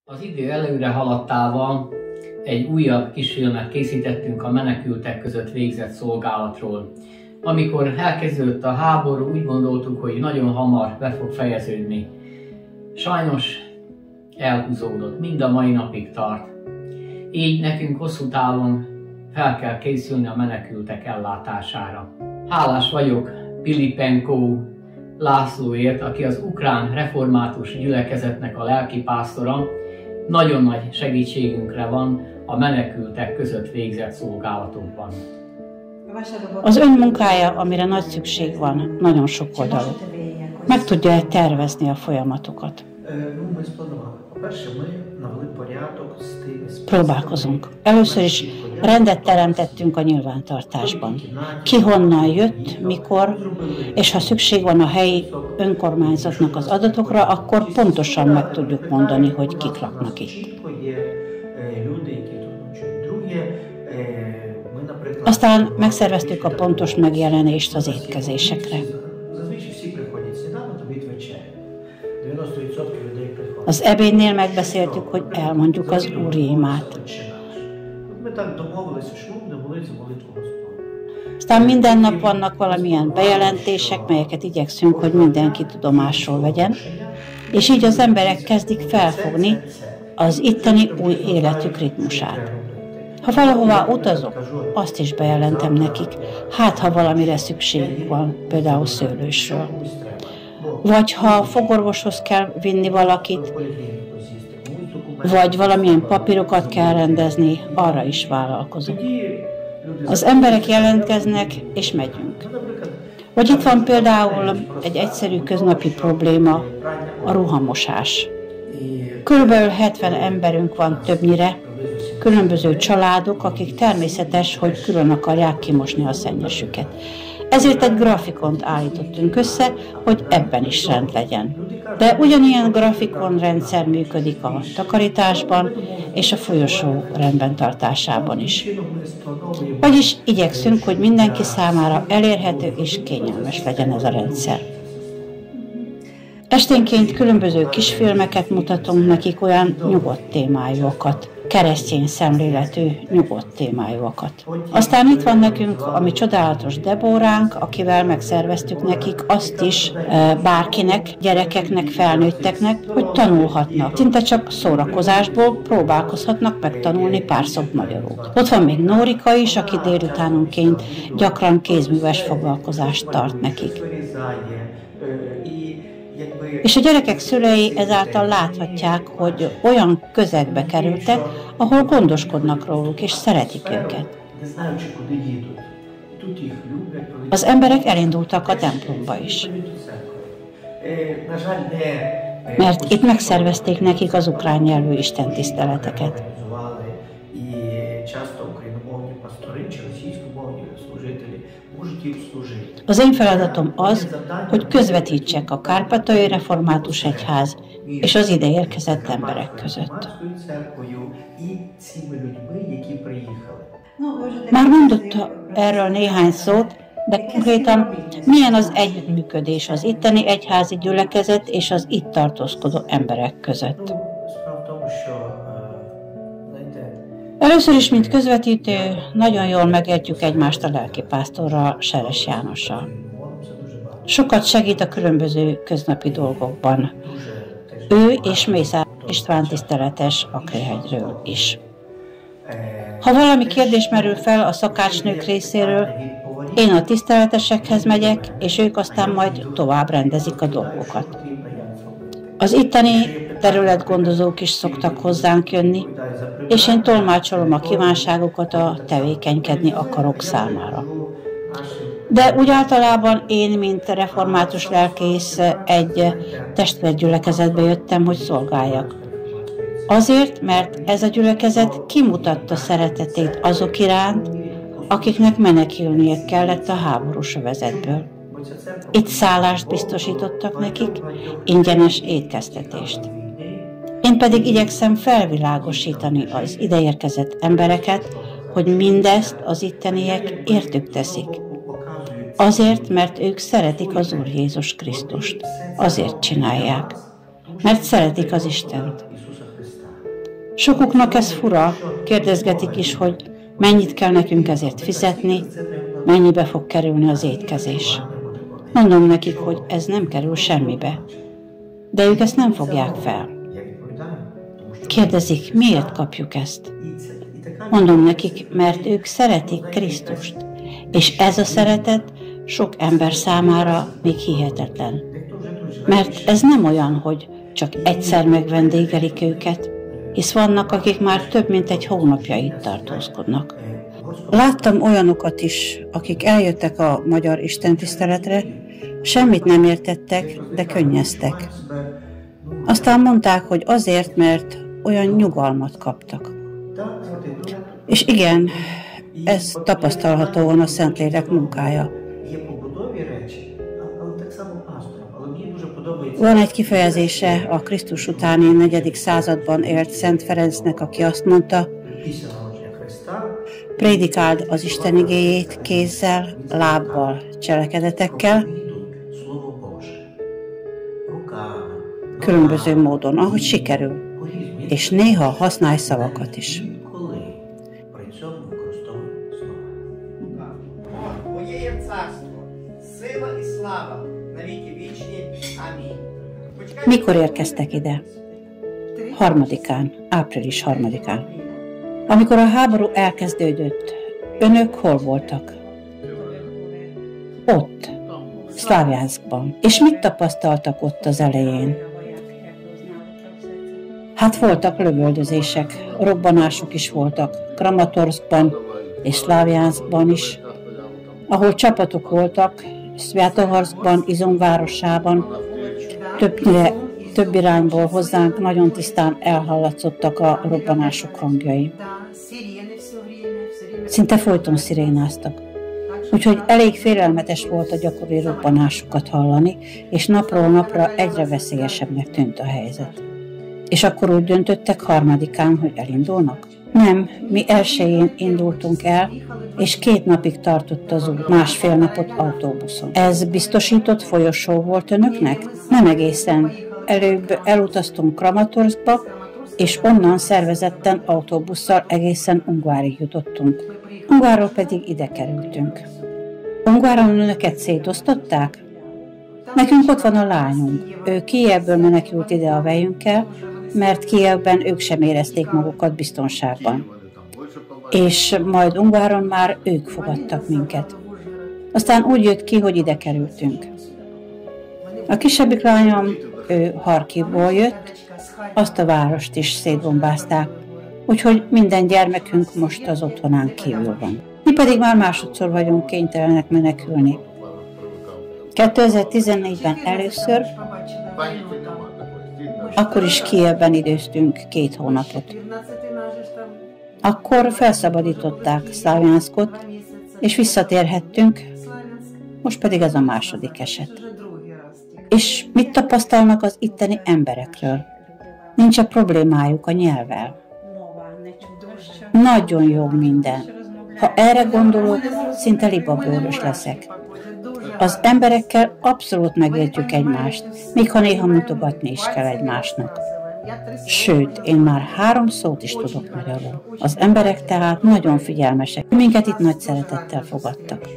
Az idő előre haladtával egy újabb kisfilmet készítettünk a menekültek között végzett szolgálatról. Amikor elkezdődött a háború, úgy gondoltuk, hogy nagyon hamar be fog fejeződni. Sajnos elhúzódott, mind a mai napig tart. Így nekünk hosszú távon fel kell készülni a menekültek ellátására. Hálás vagyok Pilipenko Lászlóért, aki az ukrán református gyülekezetnek a lelkipásztora. Nagyon nagy segítségünkre van a menekültek között végzett szolgálatunkban. Az ön munkája, amire nagy szükség van, nagyon sokoldalú. Meg tudja-e tervezni a folyamatokat? Próbálkozunk. Először is rendet teremtettünk a nyilvántartásban. Ki honnan jött, mikor, és ha szükség van a helyi önkormányzatnak az adatokra, akkor pontosan meg tudjuk mondani, hogy kik laknak itt. Aztán megszerveztük a pontos megjelenést az étkezésekre. Az ebédnél megbeszéltük, hogy elmondjuk az Úri imát. Aztán minden nap vannak valamilyen bejelentések, melyeket igyekszünk, hogy mindenki tudomásul vegyen, és így az emberek kezdik felfogni az itteni új életük ritmusát. Ha valahová utazok, azt is bejelentem nekik, hát ha valamire szükségük van, például szőlősről. Vagy ha fogorvoshoz kell vinni valakit, vagy valamilyen papírokat kell rendezni, arra is vállalkozunk. Az emberek jelentkeznek, és megyünk. Vagy itt van például egy egyszerű köznapi probléma, a ruhamosás. Körülbelül 70 emberünk van többnyire, különböző családok, akik természetes, hogy külön akarják kimosni a szennyesüket. Ezért egy grafikont állítottunk össze, hogy ebben is rend legyen. De ugyanilyen grafikonrendszer működik a takarításban és a folyosó rendben tartásában is. Vagyis igyekszünk, hogy mindenki számára elérhető és kényelmes legyen ez a rendszer. Esténként különböző kisfilmeket mutatunk nekik, olyan nyugodt témájúakat, keresztény szemléletű nyugodt témájúakat. Aztán itt van nekünk a mi csodálatos Debóránk, akivel megszerveztük nekik azt is bárkinek, gyerekeknek, felnőtteknek, hogy tanulhatnak. Szinte csak szórakozásból próbálkozhatnak megtanulni pár szót magyarul. Ott van még Nórika is, aki délutánonként gyakran kézműves foglalkozást tart nekik. És a gyerekek szülei ezáltal láthatják, hogy olyan közegbe kerültek, ahol gondoskodnak róluk és szeretik őket. Az emberek elindultak a templomba is, mert itt megszervezték nekik az ukrán nyelvű istentiszteleteket. Az én feladatom az, hogy közvetítsek a Kárpátaljai Református Egyház és az ide érkezett emberek között. Már mondott erről néhány szót, de konkrétan milyen az együttműködés az itteni egyházi gyülekezet és az itt tartózkodó emberek között. Először is, mint közvetítő, nagyon jól megértjük egymást a lelkipásztorral, Seres Jánossal. Sokat segít a különböző köznapi dolgokban. Ő és Mészár István tiszteletes Akrihegyről is. Ha valami kérdés merül fel a szakácsnők részéről, én a tiszteletesekhez megyek, és ők aztán majd tovább rendezik a dolgokat. Az itteni területgondozók is szoktak hozzánk jönni, és én tolmácsolom a kívánságokat a tevékenykedni akarok számára. De úgy általában én, mint református lelkész, egy testvérgyülekezetbe jöttem, hogy szolgáljak. Azért, mert ez a gyülekezet kimutatta szeretetét azok iránt, akiknek menekülnie kellett a háborús övezetből. Itt szállást biztosítottak nekik, ingyenes étkeztetést. Én pedig igyekszem felvilágosítani az ideérkezett embereket, hogy mindezt az itteniek értük teszik. Azért, mert ők szeretik az Úr Jézus Krisztust. Azért csinálják. Mert szeretik az Istent. Sokuknak ez fura, kérdezgetik is, hogy mennyit kell nekünk ezért fizetni, mennyibe fog kerülni az étkezés. Mondom nekik, hogy ez nem kerül semmibe, de ők ezt nem fogják fel. Kérdezik, miért kapjuk ezt? Mondom nekik, mert ők szeretik Krisztust, és ez a szeretet sok ember számára még hihetetlen. Mert ez nem olyan, hogy csak egyszer megvendégelik őket, hisz vannak, akik már több mint egy hónapja itt tartózkodnak. Láttam olyanokat is, akik eljöttek a magyar istentiszteletre, semmit nem értettek, de könnyeztek. Aztán mondták, hogy azért, mert olyan nyugalmat kaptak. És igen, ez tapasztalhatóan a Szentlélek munkája. Van egy kifejezése a Krisztus utáni 4. században élt Szent Ferencnek, aki azt mondta, prédikáld az Isten igéjét kézzel, lábbal, cselekedetekkel, különböző módon, ahogy sikerül, és néha használj szavakat is. Mikor érkeztek ide? 3-án, április 3-án. Amikor a háború elkezdődött, önök hol voltak? Ott, Szlávjánszkban. És mit tapasztaltak ott az elején? Hát voltak lövöldözések, robbanások is voltak, Kramatorszkban és Szlávjánszkban is, ahol csapatok voltak, Szvjatohorszkban, Izum városában, több irányból hozzánk nagyon tisztán elhallatszottak a robbanások hangjai. Szinte folyton szirénáztak. Úgyhogy elég félelmetes volt a gyakori robbanásokat hallani, és napról napra egyre veszélyesebbnek tűnt a helyzet. És akkor úgy döntöttek 3-án, hogy elindulnak? Nem, mi 1-én indultunk el, és 2 napig tartott az út, 1,5 napot autóbuszon. Ez biztosított folyosó volt önöknek? Nem egészen. Előbb elutaztunk Kramatorszkba, és onnan szervezetten autóbusszal egészen Ungvárig jutottunk. Ungvárról pedig ide kerültünk. Ungváron önöket szétosztották? Nekünk ott van a lányunk. Ő Kijevből menekült ide a vejünkkel, mert Kijevben ők sem érezték magukat biztonságban. És majd Ungváron már ők fogadtak minket. Aztán úgy jött ki, hogy ide kerültünk. A kisebbik lányom, ő Harkivból jött, azt a várost is szétbombázták, úgyhogy minden gyermekünk most az otthonán kívül van. Mi pedig már másodszor vagyunk kénytelenek menekülni. 2014-ben először, akkor is Kijevben időztünk 2 hónapot. Akkor felszabadították Szlávjánszkot, és visszatérhettünk, most pedig ez a második eset. És mit tapasztalnak az itteni emberekről? Nincs a problémájuk a nyelvvel. Nagyon jó minden. Ha erre gondolok, szinte libabőrös leszek. Az emberekkel abszolút megértjük egymást, még ha néha mutogatni is kell egymásnak. Sőt, én már 3 szót is tudok magyarul. Az emberek tehát nagyon figyelmesek. Minket itt nagy szeretettel fogadtak.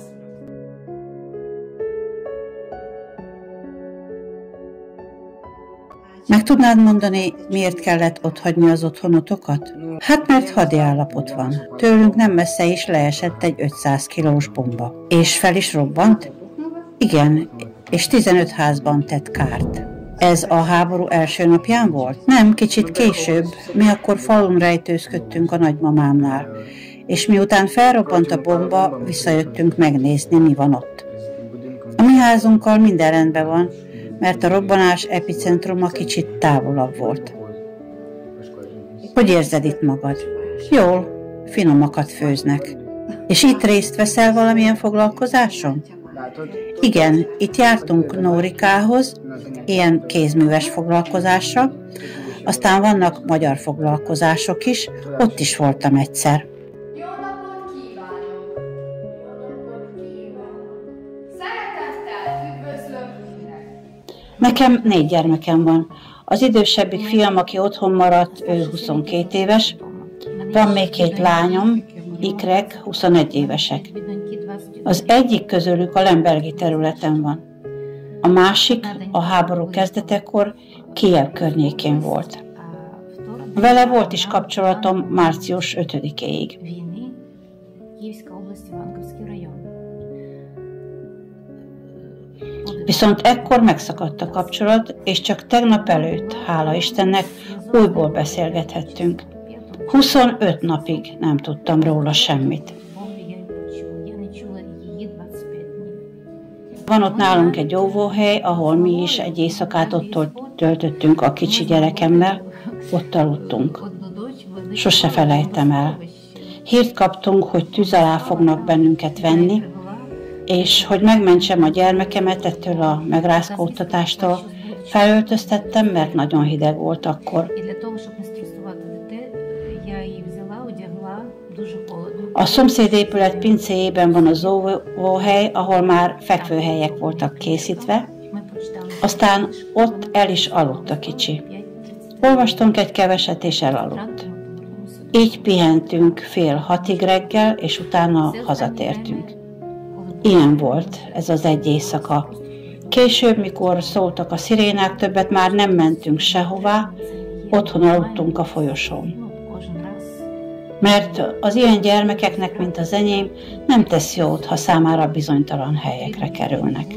Meg tudnád mondani, miért kellett otthagyni az otthonotokat? Hát mert hadiállapot van. Tőlünk nem messze is leesett egy 500 kilós bomba. És fel is robbant? Igen, és 15 házban tett kárt. Ez a háború első napján volt? Nem, kicsit később. Mi akkor falun rejtőzködtünk a nagymamámnál. És miután felrobbant a bomba, visszajöttünk megnézni, mi van ott. A mi házunkkal minden rendben van, mert a robbanás epicentruma kicsit távolabb volt. Hogy érzed itt magad? Jól, finomakat főznek. És itt részt veszel valamilyen foglalkozáson? Igen, itt jártunk Nórikához, ilyen kézműves foglalkozásra, aztán vannak magyar foglalkozások is, ott is voltam egyszer. Jó napot kívánok! Szeretettel üdvözlök mindenkit! Nekem 4 gyermekem van. Az idősebbik fiam, aki otthon maradt, ő 22 éves. Van még 2 lányom, ikrek, 21 évesek. Az egyik közülük a Lembergi területen van. A másik a háború kezdetekor Kijev környékén volt. Vele volt is kapcsolatom március 5-éig. Viszont ekkor megszakadt a kapcsolat, és csak tegnap előtt, hála Istennek, újból beszélgethettünk. 25 napig nem tudtam róla semmit. Van ott nálunk egy óvóhely, ahol mi is egy éjszakát ott töltöttünk a kicsi gyerekemmel, ott aludtunk. Sose felejtem el. Hírt kaptunk, hogy tűz alá fognak bennünket venni, és hogy megmentsem a gyermekemet ettől a megrázkódtatástól, felöltöztettem, mert nagyon hideg volt akkor. A szomszéd épület pincéjében van az óvóhely, ahol már fekvőhelyek voltak készítve, aztán ott el is aludt a kicsi. Olvastunk egy keveset, és elaludt. Így pihentünk fél 6-ig reggel, és utána hazatértünk. Ilyen volt ez az egy éjszaka. Később, mikor szóltak a szirénák, többet már nem mentünk sehová, otthon aludtunk a folyosón. Mert az ilyen gyermekeknek, mint az enyém, nem tesz jót, ha számára bizonytalan helyekre kerülnek.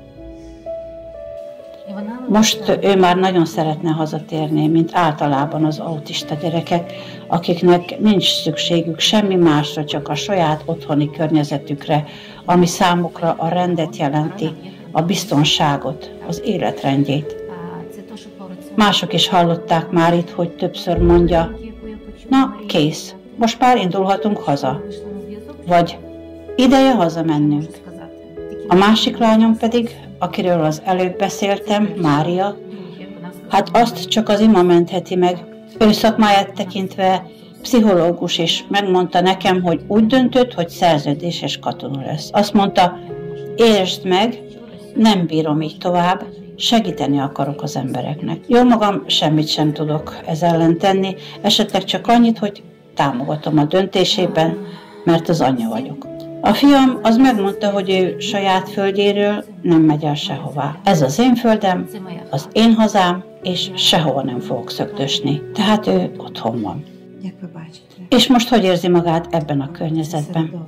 Most ő már nagyon szeretne hazatérni, mint általában az autista gyerekek, akiknek nincs szükségük semmi másra, csak a saját otthoni környezetükre, ami számukra a rendet jelenti, a biztonságot, az életrendjét. Mások is hallották már itt, hogy többször mondja, na kész, most már indulhatunk haza. Vagy ideje hazamennünk. A másik lányom pedig, akiről az előbb beszéltem, Mária, hát azt csak az ima mentheti meg. Ő szakmáját tekintve pszichológus, és megmondta nekem, hogy úgy döntött, hogy szerződéses katona lesz. Azt mondta, értsd meg, nem bírom így tovább, segíteni akarok az embereknek. Jó magam semmit sem tudok ez ellen tenni, esetleg csak annyit, hogy támogatom a döntésében, mert az anyja vagyok. A fiam az megmondta, hogy ő saját földjéről nem megy el sehová. Ez az én földem, az én hazám, és sehova nem fogok szökdösni. Tehát ő otthon van. És most hogy érzi magát ebben a környezetben?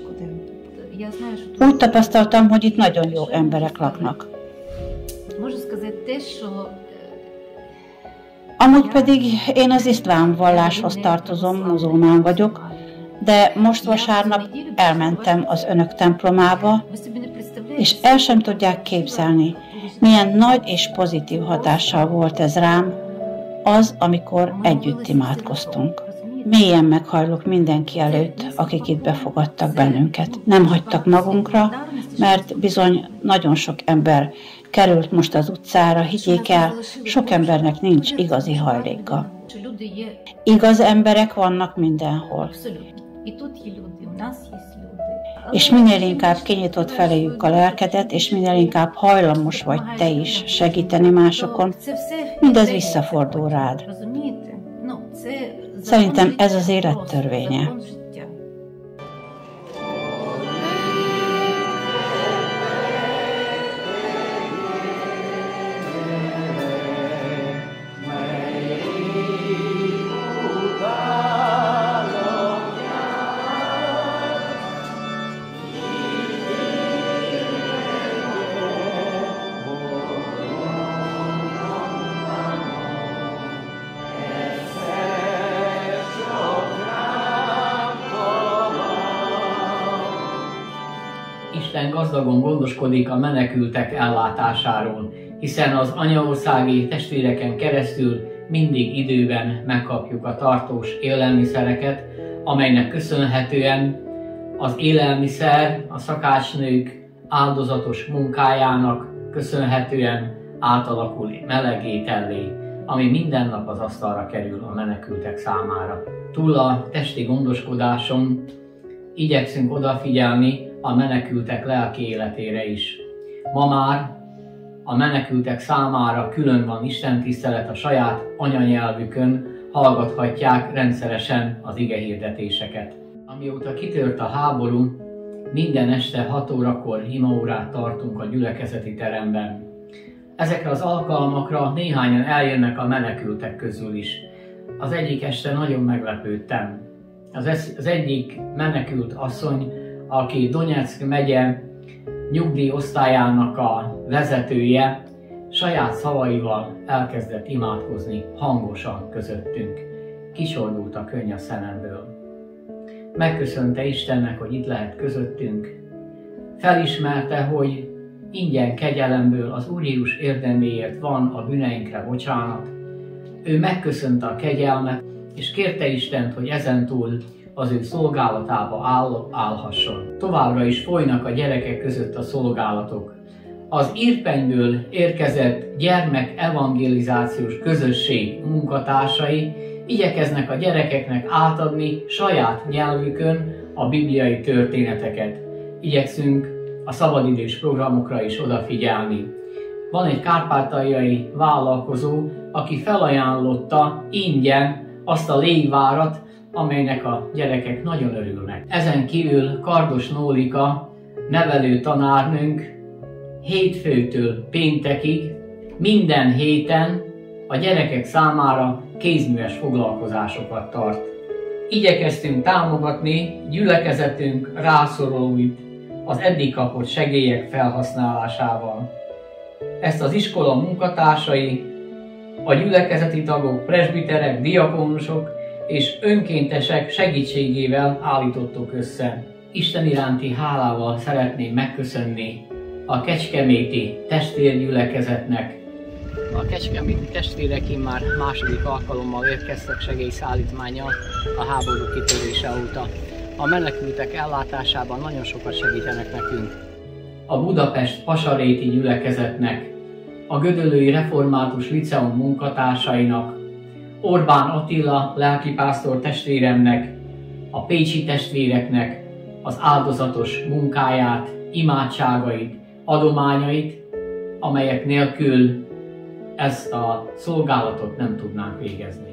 Úgy tapasztaltam, hogy itt nagyon jó emberek laknak. Amúgy pedig én az iszlám valláshoz tartozom, muzulmán vagyok, de most vasárnap elmentem az önök templomába, és el sem tudják képzelni, milyen nagy és pozitív hatással volt ez rám, az, amikor együtt imádkoztunk. Mélyen meghajlok mindenki előtt, akik itt befogadtak bennünket. Nem hagytak magunkra, mert bizony nagyon sok ember került most az utcára, higgyék el, sok embernek nincs igazi hajléka. Igaz emberek vannak mindenhol. És minél inkább kinyitott feléjük a lelkedet, és minél inkább hajlamos vagy te is segíteni másokon, mindez visszafordul rád. Szerintem ez az élet törvénye. Isten gazdagon gondoskodik a menekültek ellátásáról, hiszen az anyaországi testvéreken keresztül mindig időben megkapjuk a tartós élelmiszereket, amelynek köszönhetően az élelmiszer a szakácsnők áldozatos munkájának köszönhetően átalakul melegétellé, ami minden nap az asztalra kerül a menekültek számára. Túl a testi gondoskodáson igyekszünk odafigyelni a menekültek lelki életére is. Ma már a menekültek számára külön van istentisztelet a saját anyanyelvükön, hallgathatják rendszeresen az igehirdetéseket. Amióta kitört a háború, minden este 6 órakor imaórát tartunk a gyülekezeti teremben. Ezekre az alkalmakra néhányan eljönnek a menekültek közül is. Az egyik este nagyon meglepődtem. Az egyik menekült asszony, aki Donyeck megye nyugdíjosztályának a vezetője, saját szavaival elkezdett imádkozni hangosan közöttünk. Kicsordult a könny a szememből. Megköszönte Istennek, hogy itt lehet közöttünk. Felismerte, hogy ingyen kegyelemből az Úr Jézus érdeméért van a bűneinkre bocsánat. Ő megköszönte a kegyelmet, és kérte Istent, hogy ezentúl az ő szolgálatába állhasson. Továbbra is folynak a gyerekek között a szolgálatok. Az Irpenyből érkezett gyermek evangelizációs közösség munkatársai igyekeznek a gyerekeknek átadni saját nyelvükön a bibliai történeteket. Igyekszünk a szabadidős programokra is odafigyelni. Van egy kárpátaljai vállalkozó, aki felajánlotta ingyen azt a légvárat, amelynek a gyerekek nagyon örülnek. Ezen kívül Kardos Nólika, nevelő tanárnőnk hétfőtől péntekig minden héten a gyerekek számára kézműves foglalkozásokat tart. Igyekeztünk támogatni gyülekezetünk rászorulóit az eddig kapott segélyek felhasználásával. Ezt az iskola munkatársai, a gyülekezeti tagok, presbiterek, diakónusok és önkéntesek segítségével állítottuk össze. Isten iránti hálával szeretném megköszönni a kecskeméti testvérgyülekezetnek. A kecskeméti testvérek immár második alkalommal érkeztek segélyszállítmánnyal a háború kitörése óta. A menekültek ellátásában nagyon sokat segítenek nekünk. A Budapest Pasaréti gyülekezetnek, a Gödöllői Református Liceum munkatársainak, Orbán Attila lelkipásztor testvéremnek, a pécsi testvéreknek az áldozatos munkáját, imádságait, adományait, amelyek nélkül ezt a szolgálatot nem tudnánk végezni.